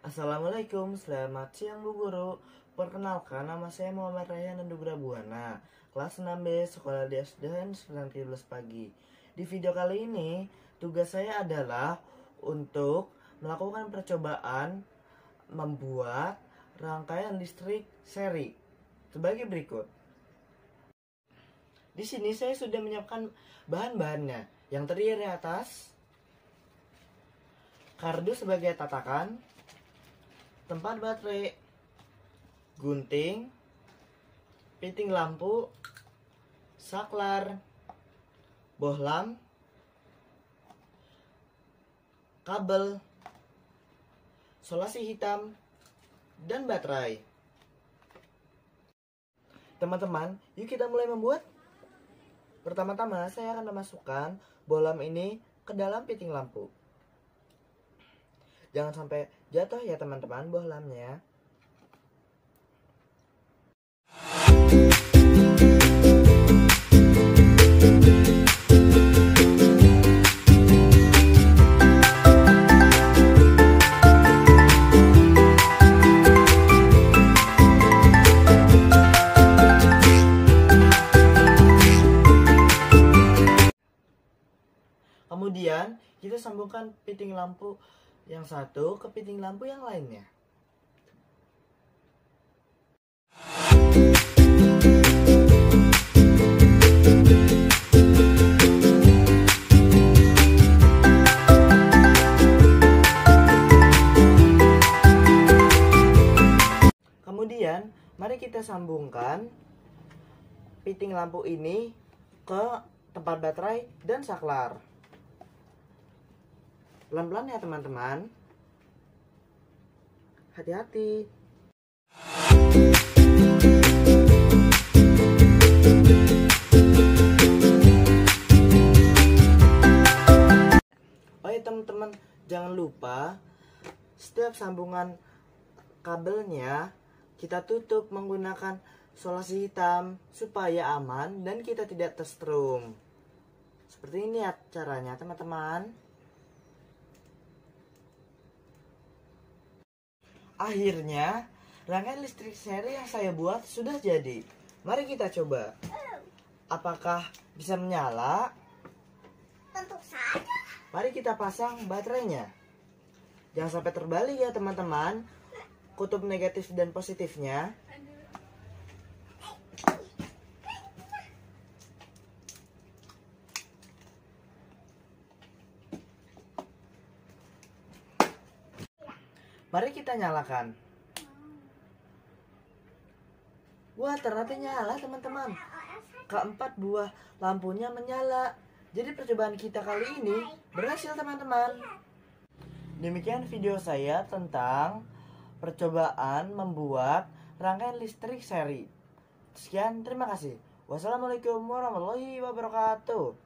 Assalamualaikum, selamat siang Bu Guru. Perkenalkan, nama saya Muhammad Rayhan Andugra Buana, kelas 6B, Sekolah di SDN 9:13 pagi. Di video kali ini, tugas saya adalah untuk melakukan percobaan membuat rangkaian listrik seri sebagai berikut. Di sini saya sudah menyiapkan bahan-bahannya yang terdiri atas kardus sebagai tatakan, tempat baterai, gunting, piting lampu, saklar, bohlam, kabel, solasi hitam, dan baterai. Teman-teman, yuk kita mulai membuat. Pertama-tama saya akan memasukkan bohlam ini ke dalam piting lampu. Jangan sampai jatuh ya teman-teman bohlamnya. Kemudian kita sambungkan piting lampu yang satu ke piting lampu yang lainnya. Kemudian mari kita sambungkan piting lampu ini ke tempat baterai dan saklar. Pelan-pelan ya teman-teman. Hati-hati. Oh ya teman-teman, jangan lupa setiap sambungan kabelnya kita tutup menggunakan solasi hitam supaya aman dan kita tidak tersetrum. Seperti ini ya caranya teman-teman. Akhirnya, rangkaian listrik seri yang saya buat sudah jadi. Mari kita coba. Apakah bisa menyala? Tentu saja. Mari kita pasang baterainya. Jangan sampai terbalik ya teman-teman. Kutub negatif dan positifnya. Mari kita nyalakan. Wah, ternyata nyala teman-teman. Keempat buah lampunya menyala. Jadi percobaan kita kali ini berhasil teman-teman. Demikian video saya tentang percobaan membuat rangkaian listrik seri. Sekian, terima kasih. Wassalamualaikum warahmatullahi wabarakatuh.